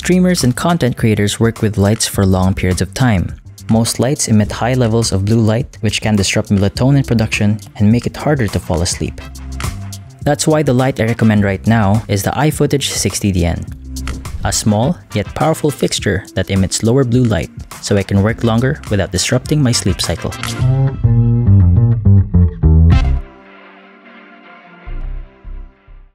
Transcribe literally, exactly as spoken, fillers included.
Streamers and content creators work with lights for long periods of time. Most lights emit high levels of blue light, which can disrupt melatonin production and make it harder to fall asleep. That's why the light I recommend right now is the iFootage sixty D N. A small yet powerful fixture that emits lower blue light, so I can work longer without disrupting my sleep cycle.